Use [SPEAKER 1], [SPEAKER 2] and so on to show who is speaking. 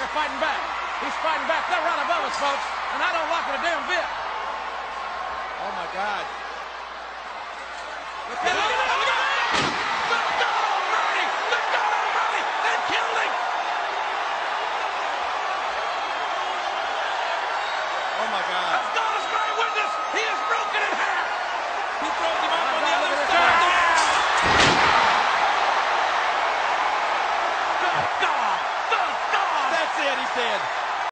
[SPEAKER 1] They're fighting back. He's fighting back. They're right above us, folks, and I don't like it a damn bit. Oh, my God. Look at it. Oh, my God. Let's go!